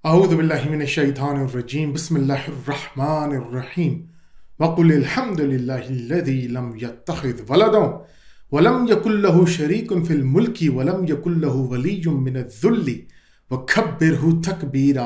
अऊज़ु बिल्लाहि मिनश्शैतानिर्रजीम बिस्मिल्लाहिर्रहमानिर्रहीम वक़ुलिल हम्दुलिल्लाहिल्लज़ी लम यत्तख़िज़ वलदन वलम यकुल लहू शरीकुन फ़िल मुल्की वलम यकुल लहू वलिय्युम मिनज़्ज़ुल्लि वकब्बिरहु तकबीरा।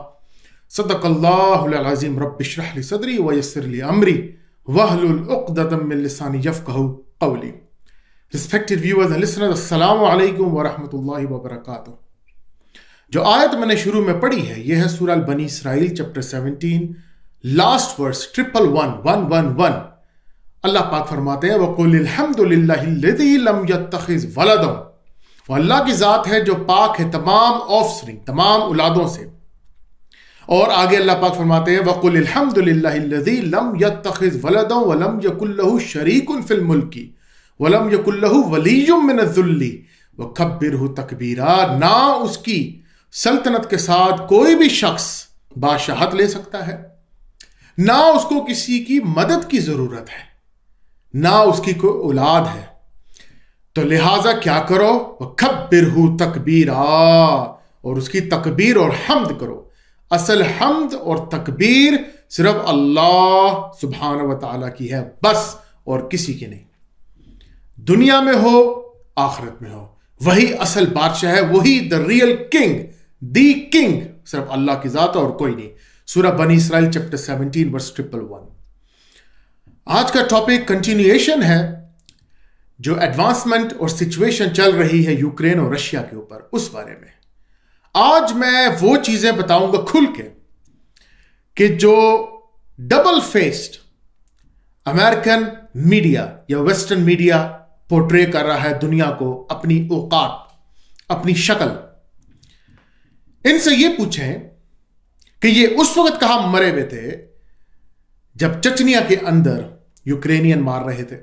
सदक़ल्लाहुल अज़ीम। रब्बिश्रह ली सदरी वयस्सिर ली अमरी वहलुल उक़दतम मिन लिसानी यफ़क़हू क़ौली। Respected viewers and listeners, अस्सलामु अलैकुम व रहमतुल्लाहि व बरकातुहू। जो आयत मैंने शुरू में पढ़ी है यह है सूरह बनी इसराइल चैप्टर 17 लास्ट वर्स 111 अल्लाह पाक फरमाते हैं वक़ुलिल हम्दुलिल्लाहिल्लज़ी लम यत्तख़िज़ वलदन। वो अल्लाह की जात है जो पाक है तमाम ऑफस्प्रिंग तमाम औलादों से। और आगे अल्लाह पाक फरमाते हैं वक़ुलिल हम्दुलिल्लाहिल्लज़ी लम यत्तख़िज़ वलदन वलम यकुल लहू शरीकुन फ़िल मुल्की वलम यकुल लहू वलिय्युम मिनज़्ज़ुल्लि वकब्बिरहु तकबीरा। ना उसकी सल्तनत के साथ कोई भी शख्स बादशाहत ले सकता है, ना उसको किसी की मदद की जरूरत है, ना उसकी कोई औलाद है। तो लिहाजा क्या करो, वकब्बिरहु तकबीरा, और उसकी तकबीर और हम्द करो। असल हम्द और तकबीर सिर्फ अल्लाह सुब्हानहू व तआला की है बस, और किसी की नहीं। दुनिया में हो आखिरत में हो, वही असल बादशाह है, वही the real king, the king सिर्फ अल्लाह की जात और कोई नहीं। सूरह बनी इसराइल चैप्टर 17 वर्स 111। आज का टॉपिक कंटिन्यूएशन है जो एडवांसमेंट और सिचुएशन चल रही है यूक्रेन और रशिया के ऊपर, उस बारे में आज मैं वो चीजें बताऊंगा खुल के कि जो डबल फेस्ड अमेरिकन मीडिया या वेस्टर्न मीडिया पोर्ट्रे कर रहा है दुनिया को, अपनी औकात, अपनी शक्ल। इनसे ये पूछें कि ये उस वक्त कहां मरे हुए थे जब चचनिया के अंदर यूक्रेनियन मार रहे थे।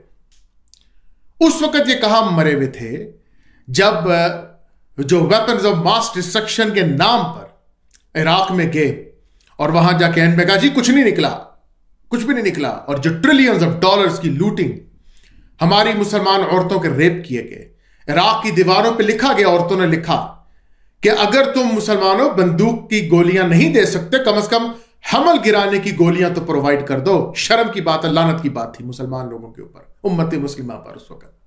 उस वक्त ये कहां मरे हुए थे जब जो वेपन्स ऑफ मास डिस्ट्रक्शन के नाम पर इराक में गए और वहां जाके एंड में कहा जी कुछ नहीं निकला, कुछ भी नहीं निकला, और जो ट्रिलियंस ऑफ डॉलर्स की लूटिंग, हमारी मुसलमान औरतों के रेप किए गए। इराक की दीवारों पे लिखा गया, औरतों ने लिखा कि अगर तुम मुसलमानों बंदूक की गोलियां नहीं दे सकते, कम से कम हमल गिराने की गोलियां तो प्रोवाइड कर दो। शर्म की बात है, लानत की बात थी मुसलमान लोगों के ऊपर, उम्मत मुस्लिमा पर।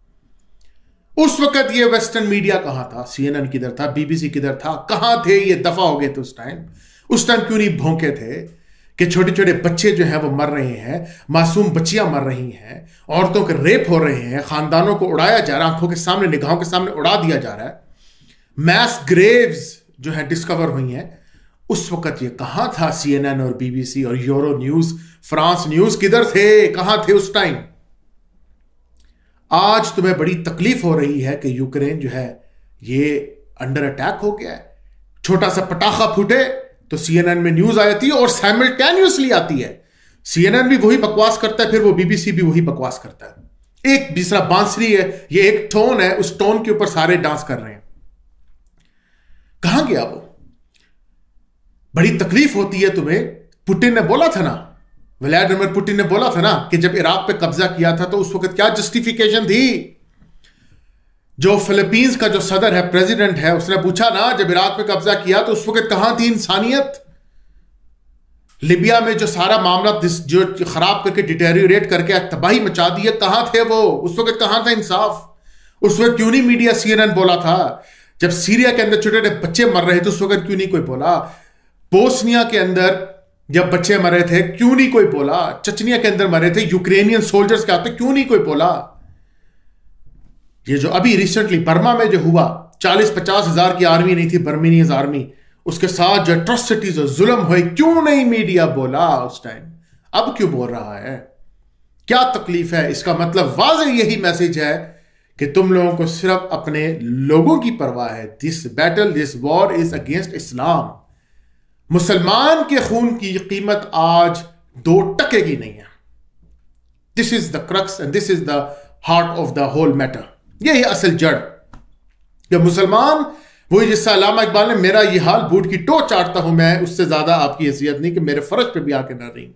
उस वक्त ये वेस्टर्न मीडिया कहां था? CNN किधर था? BBC किधर था? कहां थे? ये दफा हो गए थे उस टाइम क्यों नहीं भौंके थे कि छोटे छोटे बच्चे जो हैं वो मर रहे हैं, मासूम बच्चियां मर रही हैं, औरतों के रेप हो रहे हैं, खानदानों को उड़ाया जा रहा है, आंखों के सामने, निगाहों के सामने उड़ा दिया जा रहा है, मैस ग्रेव्स जो है डिस्कवर हुई हैं। उस वक्त ये कहां था? CNN और BBC और यूरो न्यूज, फ्रांस न्यूज किधर थे? कहां थे उस टाइम? आज तुम्हें बड़ी तकलीफ हो रही है कि यूक्रेन जो है ये अंडर अटैक हो गया है। छोटा सा पटाखा फूटे तो CNN में न्यूज आती है और साइमल्टेनियसली आती है। CNN भी वही बकवास करता है, फिर वो BBC भी वही बकवास करता है। एक दूसरा बांसुरी है, ये एक टोन है, उस टोन के ऊपर सारे डांस कर रहे हैं। कहां गया वो? बड़ी तकलीफ होती है तुम्हें। पुतिन ने बोला था ना, व्लादिमीर पुतिन ने बोला था ना कि जब इराक पे कब्जा किया था तो उस वक्त क्या जस्टिफिकेशन थी? जो फिलीपींस का जो सदर है, प्रेसिडेंट है, उसने पूछा ना जब इराक पे कब्जा किया तो उस वक्त कहां थी इंसानियत? लिबिया में जो सारा मामला जो खराब करके डिटेरियोरेट करके तबाही मचा दी है, कहां थे वो? उस वक्त कहां था इंसाफ? उस वक्त क्यों नहीं मीडिया CNN बोला था? जब सीरिया के अंदर छोटे छोटे बच्चे मर रहे थे उस वक्त क्यों नहीं कोई बोला? बोस्निया के अंदर जब बच्चे मरे थे क्यों नहीं कोई बोला? चचनिया के अंदर मरे थे यूक्रेनियन सोल्जर्स के हाथ, क्यों नहीं कोई बोला? ये जो अभी रिसेंटली बर्मा में जो हुआ, 40-50 हजार की आर्मी नहीं थी, बर्मीनियन आर्मी, उसके साथ जो एट्रोसिटीज और जुल्म हुए, क्यों नहीं मीडिया बोला उस टाइम? अब क्यों बोल रहा है? क्या तकलीफ है? इसका मतलब वाज़ेह यही मैसेज है कि तुम लोगों को सिर्फ अपने लोगों की परवाह है। This battle, this war is against इस्लाम। मुसलमान के खून की कीमत आज 2 टके की नहीं है। This is the crux and this is the heart of the whole matter. यही असल जड़। जब मुसलमान, वही जिससे अल्लामा इकबाल ने मेरा ये हाल बूट की टो चाटता हूं मैं, उससे ज्यादा आपकी हैसियत नहीं कि मेरे फर्ज पे भी आके ना रही।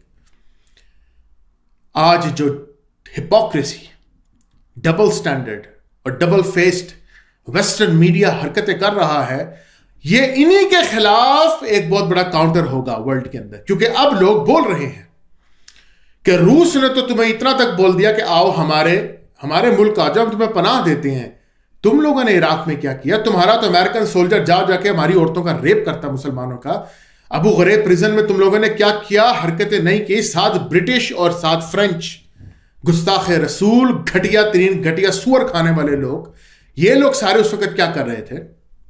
आज जो हिपोक्रेसी, डबल स्टैंडर्ड और डबल फेस्ड वेस्टर्न मीडिया हरकतें कर रहा है, ये इन्हीं के खिलाफ एक बहुत बड़ा काउंटर होगा वर्ल्ड के अंदर, क्योंकि अब लोग बोल रहे हैं कि रूस ने तो तुम्हें इतना तक बोल दिया कि आओ हमारे मुल्क आ जाओ, हम तुम्हें पनाह देते हैं। तुम लोगों ने इराक में क्या किया? तुम्हारा तो अमेरिकन सोल्जर जा जाके हमारी औरतों का रेप करता, मुसलमानों का। अबू गरीब प्रिजन में तुम लोगों ने क्या किया, हरकतें नहीं की। 7 ब्रिटिश और 7 फ्रेंच गुस्ताख रसूल, घटिया तरीन घटिया सुअर खाने वाले लोग, ये लोग सारे उस वक्त क्या कर रहे थे?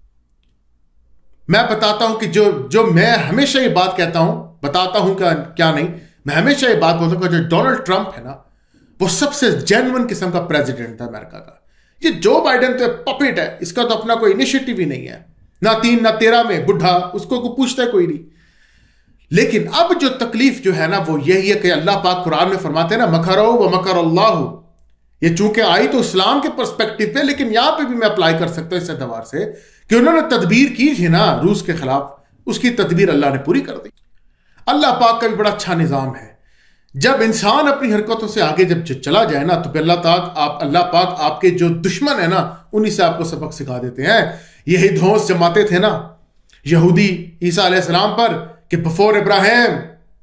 मैं बताता हूं कि जो मैं हमेशा ये बात कहता हूं, बताता हूं क्या नहीं, मैं हमेशा ये बात बोलता हूं कि जो डोनाल्ड ट्रंप है ना, वो सबसे जेन्युइन किस्म का प्रेसिडेंट था अमेरिका का। ये जो बाइडेन तो पपेट है, इसका तो अपना कोई इनिशिएटिव ही नहीं है, ना 3 ना 13 में बुढ़ा, उसको पूछता है कोई नहीं। लेकिन अब जो तकलीफ जो है ना, वो यही है कि अल्लाह पाक कुरान में फरमाते हैं ना, मकरो व मकर अल्लाह। ये चूंकि आई तो इस्लाम के पर्सपेक्टिव पे, लेकिन यहां पे भी मैं अप्लाई कर सकता हूं इस एतबार से कि उन्होंने तदबीर की थी ना रूस के खिलाफ, उसकी तदबीर अल्लाह ने पूरी कर दी। अल्लाह पाक का भी बड़ा अच्छा निजाम है। जब इंसान अपनी हरकतों से आगे जब चला जाए ना, तो फिर अल्लाह पाक आपके जो दुश्मन है ना, उन्हीं से आपको सबक सिखा देते हैं। यही धौंस जमाते थे ना यहूदी ईसा अलैहिस्सलाम पर कि बिफोर इब्राहिम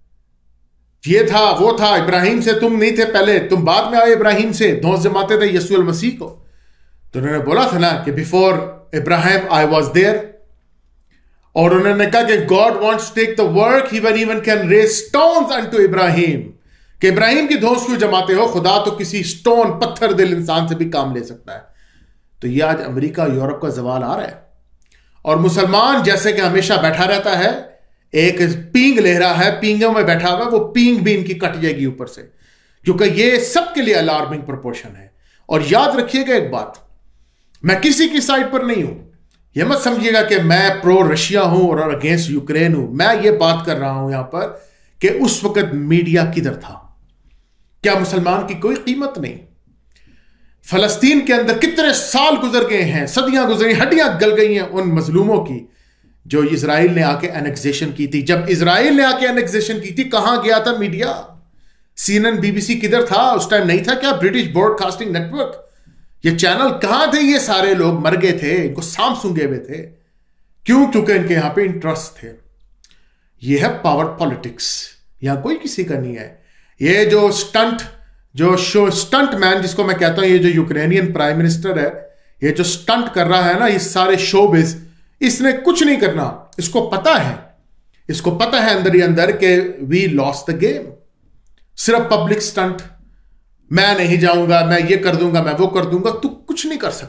ये था वो था, इब्राहिम से तुम नहीं थे पहले, तुम बाद में आए इब्राहिम से। धौंस जमाते थे यीशु मसीह को। तो उन्होंने बोला था ना कि बिफोर इब्राहिम आई वॉज देयर। और उन्होंने कहा कि God wants to take the work even can raise stones unto इब्राहिम, कि इब्राहिम की धौंस क्यों जमाते हो, खुदा तो किसी स्टोन पत्थर दिल इंसान से भी काम ले सकता है। तो ये आज अमेरिका यूरोप का जवाल आ रहा है, और मुसलमान जैसे कि हमेशा बैठा रहता है, एक पींग ले रहा है, पींगों में बैठा हुआ, वो पींग भी इनकी कट जाएगी ऊपर से, क्योंकि ये सबके लिए अलार्मिंग प्रोपोर्शन है। और याद रखिएगा एक बात, मैं किसी की साइड पर नहीं हूं, यह मत समझिएगा कि मैं प्रो रशिया हूं और अगेंस्ट यूक्रेन हूं। मैं ये बात कर रहा हूं यहां पर कि उस वक्त मीडिया किधर था? क्या मुसलमान की कोई कीमत नहीं? फलस्तीन के अंदर कितने साल गुजर गए हैं, सदियां गुजरी, हड्डियां गल गई हैं उन मजलूमों की जो इजराइल ने आके एनेक्सेशन की थी। जब इजराइल ने आके एनेक्सेशन की थी, कहां गया था मीडिया? CNN BBC किधर था? उस टाइम नहीं था क्या ब्रिटिश ब्रॉडकास्टिंग नेटवर्क? ये चैनल कहां थे? ये सारे लोग मर गए थे, इनको सांप सूंघे हुए थे। क्यों? क्योंकि इनके यहां पे इंटरेस्ट थे। ये है पावर पॉलिटिक्स, यहां कोई किसी का नहीं है। ये जो स्टंट मैन जिसको मैं कहता हूं, ये जो यूक्रेनियन प्राइम मिनिस्टर है, ये जो स्टंट कर रहा है ना, ये सारे शोबिज, इसने कुछ नहीं करना। इसको पता है अंदर ही अंदर कि वी लॉस्ट द गेम। सिर्फ पब्लिक स्टंट, मैं नहीं जाऊंगा, मैं ये कर दूंगा, मैं वो कर दूंगा। तू कुछ नहीं कर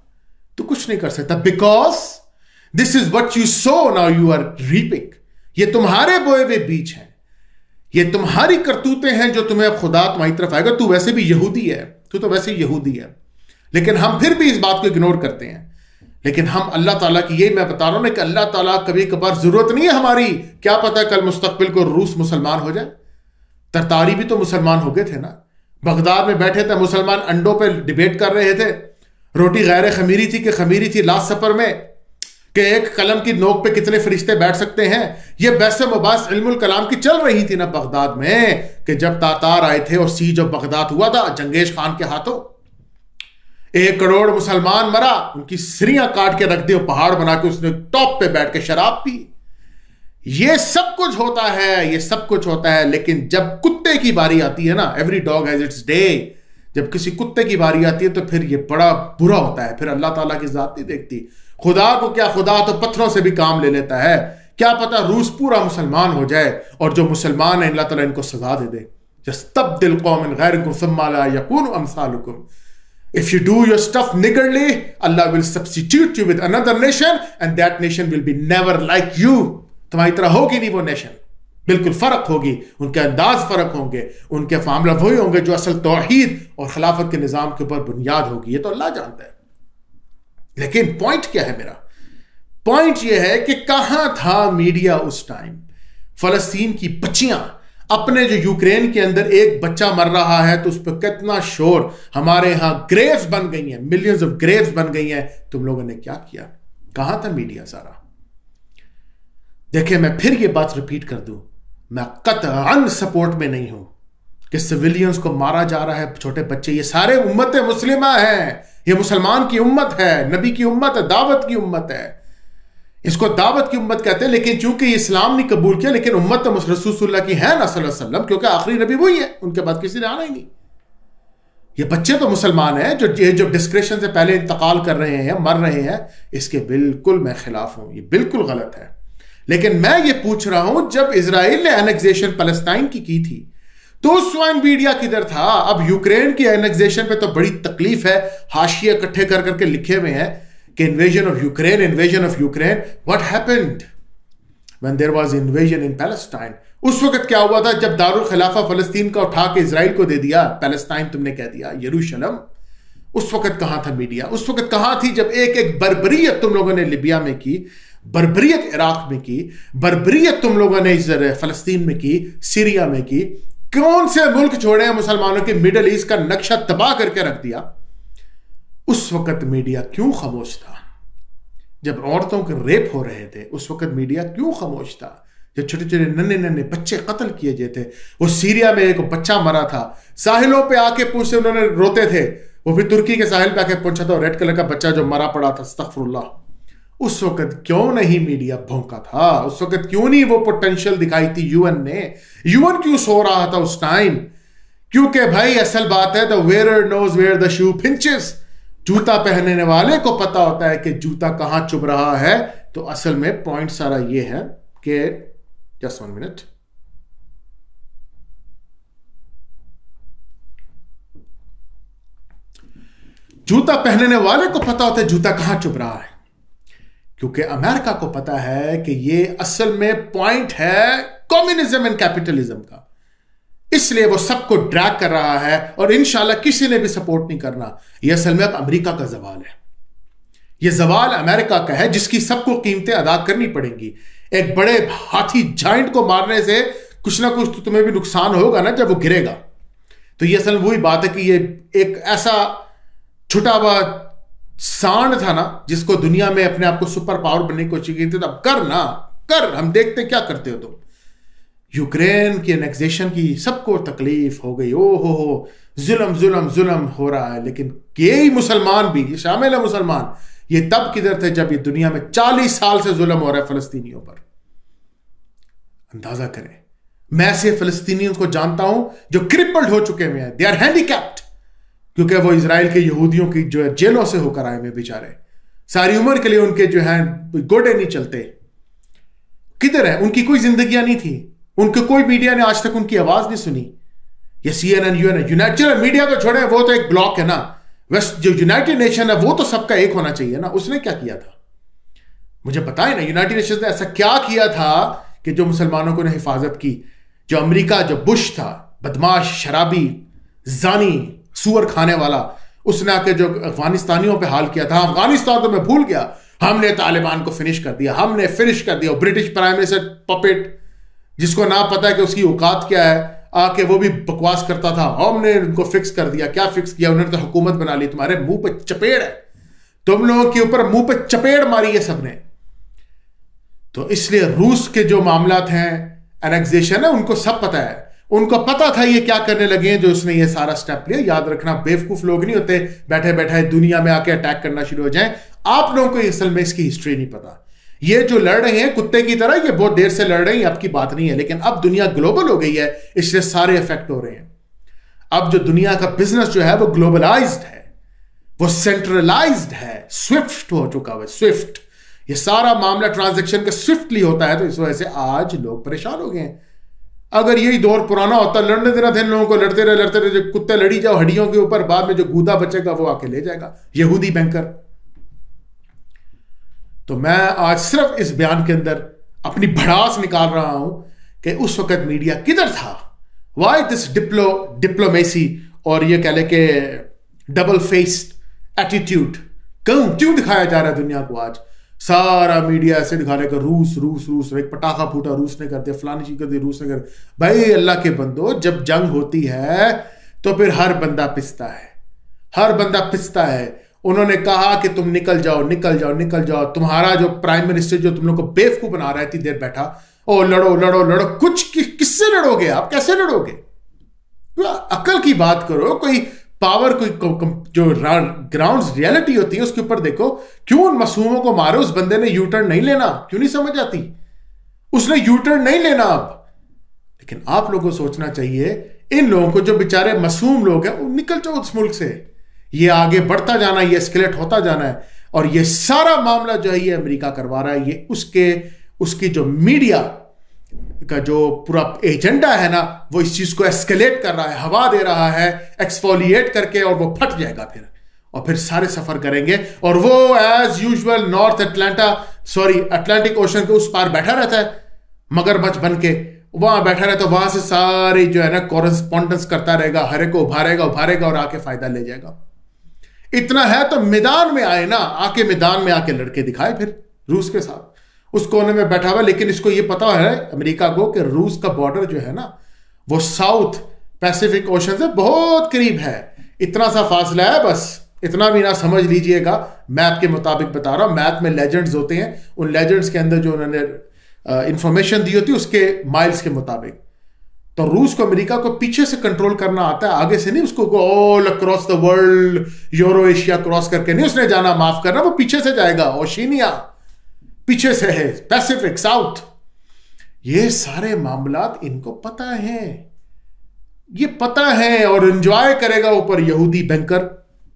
सकता, because this is what you sow now you are reaping. ये तुम्हारे बोए हुए बीज हैं, ये तुम्हारी करतूतें हैं जो तुम्हें अब खुदा तुम्हारी तरफ आएगा। तू वैसे भी यहूदी है, तू तो वैसे यहूदी है, लेकिन हम फिर भी इस बात को इग्नोर करते हैं। लेकिन हम अल्लाह ताला की, यही मैं बता रहा हूं ना कि अल्लाह ताला कभी कभार जरूरत नहीं है हमारी, क्या पता कल मुस्तकबिल को रूस मुसलमान हो जाए। तरतारी भी तो मुसलमान हो गए थे ना, बगदाद में बैठे थे मुसलमान, अंडों पे डिबेट कर रहे थे। रोटी गैर खमीरी थी कि खमीरी थी लास्ट सफर में, कि एक कलम की नोक पे कितने फरिश्ते बैठ सकते हैं। ये बहस मुबास इल्मुल कलाम की चल रही थी ना बगदाद में, कि जब तातार आए थे और सीज ऑफ बगदाद हुआ था जंगेज खान के हाथों, 1 करोड़ मुसलमान मरा, उनकी सिरियां काट के रख दी, पहाड़ बना के उसने टॉप पे बैठ के शराब पी। ये सब कुछ होता है, लेकिन जब कुत्ते की बारी आती है ना, every dog has its day, जब किसी कुत्ते की बारी आती है तो फिर ये बड़ा बुरा होता है। फिर अल्लाह ताला की जात नहीं देखती। खुदा को क्या, खुदा तो पत्थरों से भी काम ले लेता है। क्या पता रूस पूरा मुसलमान हो जाए और जो मुसलमान है अल्लाह ताला इनको सजा दे दे। यस्तब्दिल कौमन गैरकुम सुम्मा ला यकूनु अमसालुकुम। If you do your stuff niggardly, Allah will substitute you with another nation and that nation will be never like you. तुम्हारी तरह होगी नहीं वो नेशन, बिल्कुल फर्क होगी, उनके अंदाज फर्क होंगे, उनके मामला वही होंगे जो असल तौहीद और खिलाफत के निज़ाम के ऊपर बुनियाद होगी। ये तो अल्लाह जानता है। लेकिन पॉइंट क्या है मेरा? पॉइंट ये है कि कहां था मीडिया उस टाइम? फलस्तीन की बच्चियां, अपने जो यूक्रेन के अंदर एक बच्चा मर रहा है तो उस पर कितना शोर। हमारे यहां ग्रेव्स बन गई हैं, मिलियंस ऑफ ग्रेव्स बन गई हैं। तुम लोगों ने क्या किया? कहां था मीडिया सारा? देखिए, मैं फिर ये बात रिपीट कर दूं, मैं कतअन सपोर्ट में नहीं हूं कि सिविलियंस को मारा जा रहा है, छोटे बच्चे। ये सारे उम्मत मुस्लिमा है, ये मुसलमान की उम्मत है, नबी की उम्मत है, दावत की उम्मत है। इसको दावत की उम्मत कहते हैं, लेकिन चूंकि इस्लाम नहीं कबूल किया, लेकिन उम्मत तो रसूलुल्लाह की है ना सल्लल्लाहु अलैहि वसल्लम, क्योंकि आखिरी नबी वही है, उनके बाद किसी ने आना ही नहीं। ये बच्चे तो मुसलमान हैं जो डिस्क्रिप्शन से पहले इंतकाल कर रहे हैं, मर रहे हैं, इसके बिल्कुल मैं खिलाफ हूं, ये बिल्कुल गलत है। लेकिन मैं ये पूछ रहा हूं, जब इजराइल ने एनेक्सेशन पैलेस्टाइन की थी तो उस वक्त मीडिया किधर था? अब यूक्रेन की एनेक्सेशन पे तो बड़ी तकलीफ है, हाशिए इकट्ठे कर करके लिखे हुए हैं कि invasion of Ukraine. What happened when there was invasion in Palestine? उस वक्त क्या हुआ था जब दारुल खिलाफा फलस्तीन का उठा के इजराइल को दे दिया, पैलेस्टाइन तुमने कह दिया यरूशलेम? उस वक्त कहां था मीडिया? उस वक्त कहां थी जब एक एक बर्बरियत तुम लोगों ने लिबिया में की, बर्बरियत इराक में की, बर्बरियत तुम लोगों ने फलस्तीन में की, सीरिया में की? कौन से मुल्क छोड़े हैं मुसलमानों के? मिडल ईस्ट का नक्शा तबाह करके रख दिया। उस वक्त मीडिया क्यों खामोश था? जब औरतों के रेप हो रहे थे उस वक्त मीडिया क्यों खामोश था? जब छोटे छोटे नन्हे नन्हे बच्चे कत्ल किए गए थे, वो सीरिया में एक बच्चा मरा था, साहिलों पे आके पूछते उन्होंने रोते थे, वो भी तुर्की के साहिल पे आके पूछा था, रेड कलर का बच्चा जो मरा पड़ा था, अस्तगफुरुल्लाह। उस वक्त क्यों नहीं मीडिया भौंका था? उस वक्त क्यों नहीं वो पोटेंशियल दिखाई थी यूएन ने? यूएन क्यों सो रहा था उस टाइम? क्योंकि भाई असल बात है, the wearer knows where the shoe pinches. जूता पहनने वाले को पता होता है कि जूता कहां चुभ रहा है। तो असल में पॉइंट सारा ये है कि जस्ट 1 मिनट, जूता पहनने वाले को पता होता है जूता कहां चुभ रहा है, क्योंकि अमेरिका को पता है कि ये असल में पॉइंट है कम्युनिज्म एंड कैपिटलिज्म का, इसलिए वो सबको ड्रैग कर रहा है और इंशाल्लाह किसी ने भी सपोर्ट नहीं करना। यह असल में अब अमेरिका का जवाल है, यह जवाल अमेरिका का है जिसकी सबको कीमतें अदा करनी पड़ेंगी। एक बड़े हाथी जाइंट को मारने से कुछ ना कुछ तो तुम्हें भी नुकसान होगा ना जब वो गिरेगा। तो ये असल वही बात है कि ये एक ऐसा छुटा हुआ सांड था ना जिसको दुनिया में अपने आप को सुपर पावर बनने की कोशिश की थी। तो अब कर ना कर, हम देखते हैं क्या करते हो तुम। यूक्रेन की एनेक्सेशन की सबको तकलीफ हो गई, ओ हो जुल्म जुल्म जुल्म हो रहा है, लेकिन यही मुसलमान भी शामिल है मुसलमान, ये तब किधर थे जब ये दुनिया में 40 साल से जुल्म हो रहा है फलस्तीनियों पर। अंदाजा करें, मैं ऐसे फलस्तीनियों को जानता हूं जो क्रिपल्ड हो चुके हुए हैं, दे आर हैंडीकैप्ड, क्योंकि वो इजराइल के यहूदियों की जो है जेलों से होकर आए हुए बेचारे, सारी उम्र के लिए उनके जो है गोडे नहीं चलते। किधर है? उनकी कोई जिंदगियां नहीं थी, उनके कोई मीडिया ने आज तक उनकी आवाज नहीं सुनी। ये CNN यूनाइटेड मीडिया को छोड़े, वो तो एक ब्लॉक है ना, वेस्ट जो यूनाइटेड नेशन है वो तो सबका एक होना चाहिए ना। उसने क्या किया था मुझे बताएं ना, यूनाइटेड नेशन ने ऐसा क्या किया था कि जो मुसलमानों को ने हिफाजत की? जो अमेरिका, जो बुश था, बदमाश, शराबी, जानी, सुअर खाने वाला, उसने आके जो अफगानिस्तानियों पे हाल किया था, अफगानिस्तान तो मैं भूल गया, हमने तालिबान को फिनिश कर दिया, हमने फिनिश कर दिया। ब्रिटिश प्राइम मिनिस्टर पपेट, जिसको ना पता है कि उसकी औकात क्या है, आके वो भी बकवास करता था, हमने उनको फिक्स कर दिया। क्या फिक्स किया? उन्होंने तो हुकूमत बना ली। तुम्हारे मुंह पे चपेड़ है, तुम लोगों के ऊपर मुंह पे चपेड़ मारी है सबने। तो इसलिए रूस के जो मामलात हैं, एनेक्सेशन है, उनको सब पता है, उनको पता था ये क्या करने लगे हैं जो उसने ये सारा स्टेप लिया। याद रखना, बेवकूफ लोग नहीं होते बैठे बैठे दुनिया में आके अटैक करना शुरू हो जाए। आप लोगों को असल में इसकी हिस्ट्री नहीं पता। ये जो लड़ रहे हैं कुत्ते की तरह, ये बहुत देर से लड़ रहे हैं, आपकी बात नहीं है, लेकिन अब दुनिया ग्लोबल हो गई है, इसलिए सारे इफेक्ट हो रहे हैं। अब जो दुनिया का बिजनेस जो है वो ग्लोबलाइज्ड है, वो सेंट्रलाइज्ड है, स्विफ्ट हो चुका है, स्विफ्ट। ये सारा मामला ट्रांजैक्शन का स्विफ्टली होता है, तो इस वजह से आज लोग परेशान हो गए हैं। अगर यही दौर पुराना होता, लड़ने देना था इन लोगों को, लड़ते रहे, जो कुत्ते लड़ी जाओ हड्डियों के ऊपर, बाद में जो गूदा बचेगा वो आके ले जाएगा, यहूदी बैंकर। तो मैं आज सिर्फ इस बयान के अंदर अपनी भड़ास निकाल रहा हूं कि उस वक्त मीडिया किधर था। वाई दिस डिप्लोमेसी और ये कह ले कि डबल फेस्ड एटीट्यूड क्यों दिखाया जा रहा है दुनिया को? आज सारा मीडिया ऐसे दिखा रहा है कि रूस रूस रूस, एक पटाखा फूटा रूस ने कर दिया, फलानी चीज कर दी रूस ने कर। भाई अल्लाह के बंदो, जब जंग होती है तो फिर हर बंदा पिसता है, हर बंदा पिसता है। उन्होंने कहा कि तुम निकल जाओ निकल जाओ निकल जाओ। तुम्हारा जो प्राइम मिनिस्टर जो तुम लोग को बेवकूफ बना रहा है इतनी देर बैठा, ओ लड़ो लड़ो लड़ो, कुछ किससे लड़ोगे आप? कैसे लड़ोगे? अकल की बात करो, कोई पावर, कोई जो ग्राउंड रियलिटी होती है उसके ऊपर देखो, क्यों उन मासूमों को मारो? उस बंदे ने यू टर्न नहीं लेना, क्यों नहीं समझ आती? उसने यू टर्न नहीं लेना अब। लेकिन आप लोगों को सोचना चाहिए, इन लोगों को, जो बेचारे मासूम लोग हैं, निकल जाओ उस मुल्क से। ये आगे बढ़ता जाना, ये एस्केलेट होता जाना है, और ये सारा मामला जो है ये अमेरिका करवा रहा है। ये उसकी जो मीडिया का जो पूरा एजेंडा है ना, वो इस चीज को एस्केलेट कर रहा है, हवा दे रहा है एक्सफोलिएट करके, और वो फट जाएगा फिर, और फिर सारे सफर करेंगे। और वो एज यूजुअल अटलांटिक ओशन के उस पार बैठा रहता है, मगरमच्छ बन के वहां बैठा रहता है, वहां से सारे जो है ना कॉरेस्पॉन्डेंस करता रहेगा, हरे को उभारेगा और आके फायदा ले जाएगा। इतना है तो मैदान में आए ना, आके मैदान में आके लड़के दिखाए फिर रूस के साथ, उस कोने में बैठा हुआ। लेकिन इसको ये पता है अमेरिका को कि रूस का बॉर्डर जो है ना, वो साउथ पैसिफिक ओशन से बहुत करीब है। इतना सा फासला है, बस इतना भी ना समझ लीजिएगा। मैप के मुताबिक बता रहा हूं, मैप में लेजेंड्स होते हैं, उन लेजेंड्स के अंदर जो उन्होंने इंफॉर्मेशन दी होती है उसके माइल्स के मुताबिक। तो रूस को अमेरिका को पीछे से कंट्रोल करना आता है, आगे से नहीं। उसको all across the world, Euro Asia cross करके नहीं उसने जाना, माफ करना, वो पीछे से जाएगा। ओशिनिया पीछे से है, पैसिफिक साउथ, ये सारे मामलात इनको पता है, ये पता है, और एंजॉय करेगा ऊपर यहूदी बैंकर।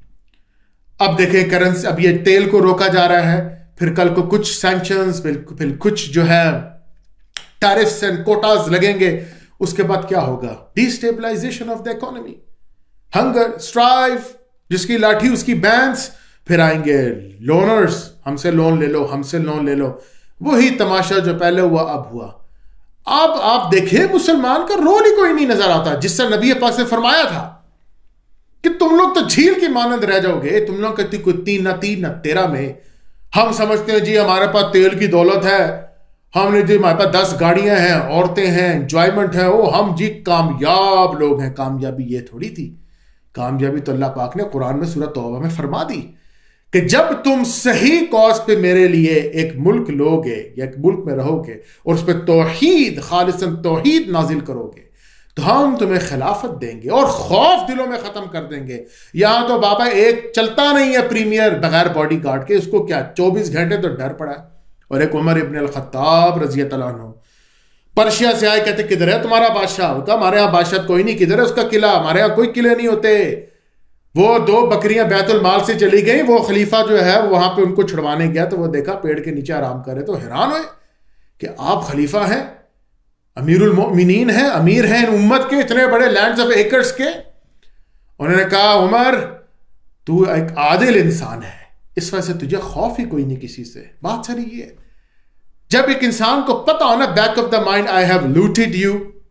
अब देखें करेंसी, अब ये तेल को रोका जा रहा है, फिर कल को कुछ सैंक्शंस, फिर कुछ जो है टैरिफ्स एंड कोटास लगेंगे। उसके बाद क्या होगा? Destabilization of the economy, hunger, strife, जिसकी लाठी उसकी बैंस। फिर आएंगे लोनर्स, हमसे लोन ले लो, हमसे लोन ले लो। वही तमाशा जो पहले हुआ अब हुआ। अब आप देखिए, मुसलमान का रोल ही कोई नहीं नजर आता, जिससे नबी पाक ने फरमाया था कि तुम लोग तो झील की मानंद रह जाओगे। तुम लोग कहती कोई तीन न तेरा में। हम समझते हैं जी हमारे पास तेल की दौलत है, हमने जी हमारे पास 10 गाड़ियां हैं, औरतें हैं, एंजॉयमेंट है, वो हम जी कामयाब लोग हैं। कामयाबी ये थोड़ी थी। कामयाबी तो अल्लाह पाक ने कुरान में सूरह तौबा में फरमा दी कि जब तुम सही कॉज पे मेरे लिए एक मुल्क लोगे या एक मुल्क में रहोगे और उस पर तौहीद, खालिसन तौहीद नाजिल करोगे, तो हम तुम्हें खिलाफत देंगे और खौफ दिलों में खत्म कर देंगे। यहां तो बाबा एक चलता नहीं है प्रीमियर बगैर बॉडी गार्ड के, उसको क्या 24 घंटे तो डर पड़ा है। और एक उमर इब्न अल खत्ताब रज़ी अल्लाह अन्हु पर्शिया से आए, कहते किधर है तुम्हारा बादशाह? उनका हमारे यहाँ बादशाह कोई नहीं। किधर है उसका किला? हमारे यहाँ कोई किले नहीं होते। वो 2 बकरियां बैतुल माल से चली गई, वो खलीफा जो है वहां पे उनको छुड़वाने गया, तो वो देखा पेड़ के नीचे आराम करे, तो हैरान हुए कि आप खलीफा हैं, अमीरुल मोमिनीन हैं, अमीर हैं इन उम्मत के, इतने बड़े लैंड्स ऑफ एकर्स के। उन्होंने कहा उमर तू एक आदिल इंसान है, इस वजह से तुझे खौफ ही कोई नहीं किसी से। बात सारी ये, जब एक इंसान को पता हो ना back of the mind, I have looted you,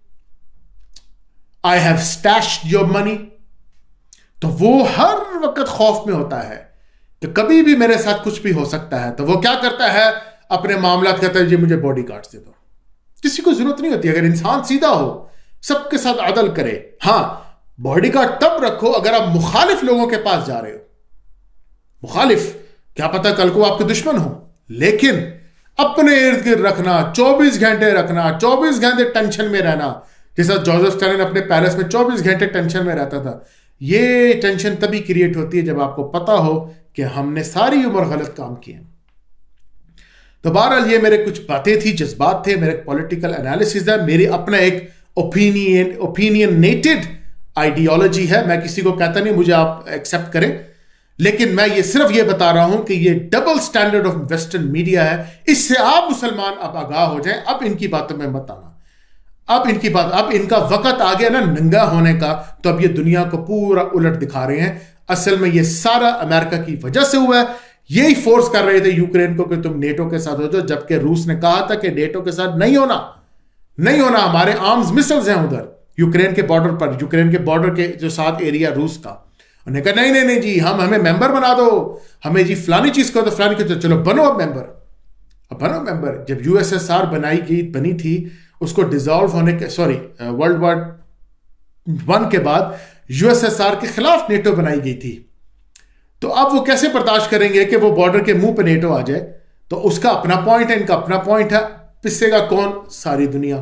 I have stashed your money, तो वो हर वक्त खौफ में होता है कि कभी भी मेरे साथ कुछ भी हो सकता है। तो वो क्या करता है? अपने मामला कहता है जी मुझे बॉडी गार्ड दे दो। किसी को जरूरत नहीं होती। अगर इंसान सीधा हो, सबके साथ अदल करे, हां बॉडी गार्ड तब रखो अगर आप मुखालिफ लोगों के पास जा रहे हो। मुखालिफ क्या पता कल को आपके दुश्मन हो, लेकिन अपने इर्द गिर्द रखना, 24 घंटे रखना, 24 घंटे टेंशन में रहना। जैसा जोसेफ स्टालिन अपने पैलेस में 24 घंटे टेंशन में रहता था। ये टेंशन तभी क्रिएट होती है जब आपको पता हो कि हमने सारी उम्र गलत काम किए। तो बहरहाल ये मेरे कुछ बातें थी, जज्बात थे, मेरे पॉलिटिकल एनालिसिस है, मेरी अपना एक ओपिनियनेटेड आइडियोलॉजी है। मैं किसी को कहता नहीं मुझे आप एक्सेप्ट करें, लेकिन मैं ये सिर्फ ये बता रहा हूं कि ये double standard of western media है। इससे आप मुसलमान अब आगाह हो जाएं। अब इनकी बातों में मत आना। अब इनका वक्त आ गया ना नंगा होने का, तो अब ये दुनिया को पूरा उलट दिखा रहे हैं। असल में ये सारा अमेरिका की वजह से हुआ है। यही फोर्स कर रहे थे यूक्रेन को कि तुम नेटो के साथ हो जाओ, जबकि रूस ने कहा था कि नेटो के साथ नहीं होना, हमारे आर्म्स मिसाइल्स हैं उधर यूक्रेन के बॉर्डर पर, यूक्रेन के बॉर्डर के जो साथ एरिया रूस का। उन्होंने कहा नहीं जी, हमें मेंबर बना दो, हमें जी फलानी चीज को, तो फलानी को, तो चलो बनो अब मेंबर। अब बनो मेंबर। जब यूएसएसआर बनी थी, उसको डिसॉल्व होने के, वर्ल्ड वॉर 1 के बाद यूएसएसआर के खिलाफ नेटो बनाई गई थी। तो अब वो कैसे बर्दाश्त करेंगे कि वो बॉर्डर के मुंह पे नेटो आ जाए? तो उसका अपना पॉइंट है, इनका अपना पॉइंट है। पिसेगा कौन? सारी दुनिया।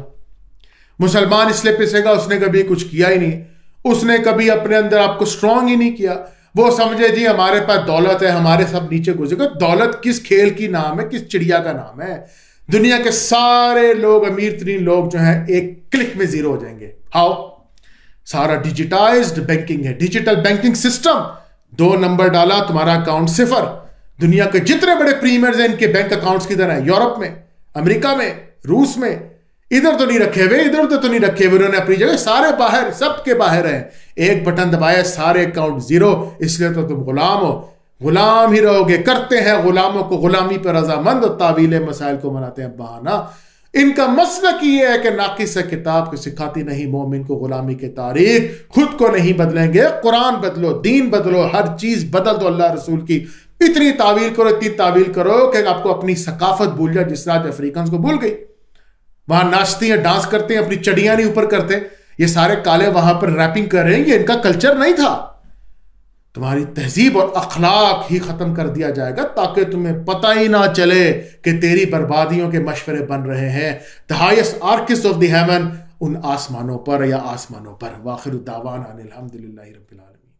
मुसलमान इसलिए पिसेगा, उसने कभी कुछ किया ही नहीं, उसने कभी अपने अंदर आपको स्ट्रांग ही नहीं किया। वो समझे जी हमारे पास दौलत है, हमारे सब नीचे गुजरेगा। दौलत किस खेल की नाम है, किस चिड़िया का नाम है? दुनिया के सारे लोग, अमीर तरीन लोग जो हैं, एक क्लिक में जीरो हो जाएंगे। हाउ? सारा डिजिटाइज्ड बैंकिंग है, डिजिटल बैंकिंग सिस्टम। 2 नंबर डाला, तुम्हारा अकाउंट सिफर। दुनिया के जितने बड़े प्रीमियर्स हैं, इनके बैंक अकाउंट्स किधर हैं? यूरोप में, अमेरिका में, रूस में। इधर तो नहीं रखे हुए, इधर उधर तो नहीं रखे हुए, उन्होंने अपनी जगह सारे बाहर, सबके बाहर हैं। एक बटन दबाया, सारे अकाउंट जीरो। इसलिए तो तुम गुलाम हो, गुलाम ही रहोगे। करते हैं गुलामों को गुलामी पर रजामंद, तावील मसाइल को बनाते हैं बहाना। इनका मसलक ये है कि नाकिस किताब को सिखाती नहीं मोमिन को गुलामी के तारीख। खुद को नहीं बदलेंगे, कुरान बदलो, दीन बदलो, हर चीज बदल दो अल्लाह रसूल की। इतनी तावील करो, इतनी तावील करो कि आपको अपनी सकाफत भूल जाए, जिस रात अफ्रीकन को भूल गई। वहां नाचती हैं, डांस करते हैं, अपनी चड़ियां नहीं ऊपर करते। ये सारे काले वहां पर रैपिंग कर रहे हैं, ये इनका कल्चर नहीं था। तुम्हारी तहजीब और अखलाक ही खत्म कर दिया जाएगा, ताकि तुम्हें पता ही ना चले कि तेरी बर्बादियों के मशवरे बन रहे हैं। The highest archest of the heaven, उन आसमानों पर या आसमानों पर। वाखिर दावाना अनिल हम्दुलिल्लाहि रब्बिल आलमीन।